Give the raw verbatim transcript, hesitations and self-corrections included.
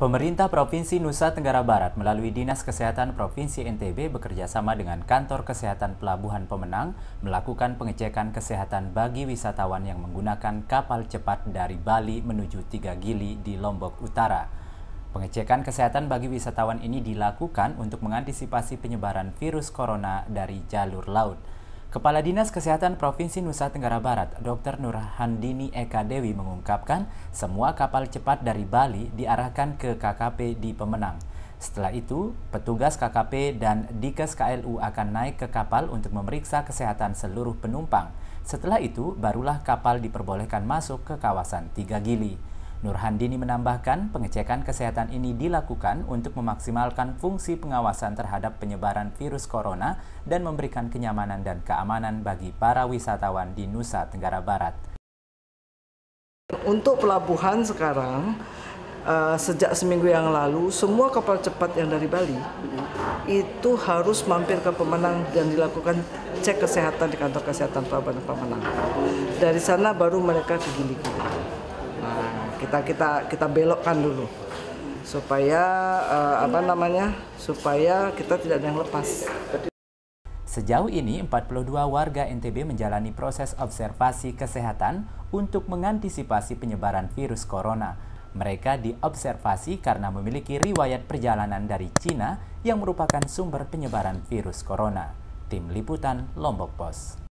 Pemerintah Provinsi Nusa Tenggara Barat melalui Dinas Kesehatan Provinsi N T B bekerja sama dengan Kantor Kesehatan Pelabuhan Pemenang melakukan pengecekan kesehatan bagi wisatawan yang menggunakan kapal cepat dari Bali menuju Tiga Gili di Lombok Utara. Pengecekan kesehatan bagi wisatawan ini dilakukan untuk mengantisipasi penyebaran virus corona dari jalur laut. Kepala Dinas Kesehatan Provinsi Nusa Tenggara Barat, Dokter Nurhandini Eka Dewi mengungkapkan semua kapal cepat dari Bali diarahkan ke K K P di Pemenang. Setelah itu, petugas K K P dan Dikes K L U akan naik ke kapal untuk memeriksa kesehatan seluruh penumpang. Setelah itu, barulah kapal diperbolehkan masuk ke kawasan Tiga Gili. Nurhandini menambahkan pengecekan kesehatan ini dilakukan untuk memaksimalkan fungsi pengawasan terhadap penyebaran virus corona dan memberikan kenyamanan dan keamanan bagi para wisatawan di Nusa Tenggara Barat. Untuk pelabuhan sekarang, uh, sejak seminggu yang lalu, semua kapal cepat yang dari Bali itu harus mampir ke Pemenang dan dilakukan cek kesehatan di Kantor Kesehatan Pelabuhan Pemenang. Dari sana baru mereka ke Gili-Gili. Nah, kita kita kita belokkan dulu supaya uh, apa namanya supaya kita tidak ada yang lepas. Sejauh ini empat puluh dua warga N T B menjalani proses observasi kesehatan untuk mengantisipasi penyebaran virus corona. Mereka diobservasi karena memiliki riwayat perjalanan dari Cina yang merupakan sumber penyebaran virus corona. Tim Liputan Lombok Pos.